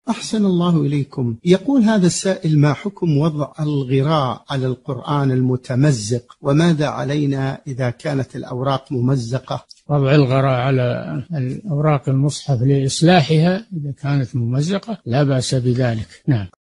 أحسن الله إليكم. يقول هذا السائل: ما حكم وضع الغراء على القرآن المتمزق، وماذا علينا إذا كانت الأوراق ممزقة؟ وضع الغراء على الأوراق المصحف لإصلاحها إذا كانت ممزقة لا بأس بذلك. نعم.